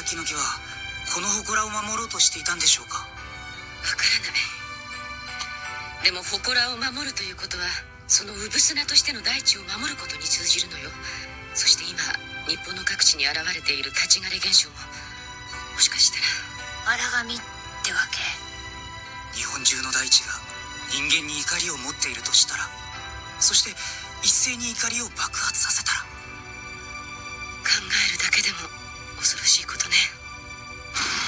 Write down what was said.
キノキはこの祠を守ろうとしていたんでしょうか。 わからない。でも祠を守るということはその産砂としての大地を守ることに通じるのよ。そして今日本の各地に現れている立ち枯れ現象ももしかしたら荒神ってわけ。 日本中の大地が人間に怒りを持っているとしたら、そして一斉に怒りを爆発させたら、 考えるだけでも恐ろしいことね。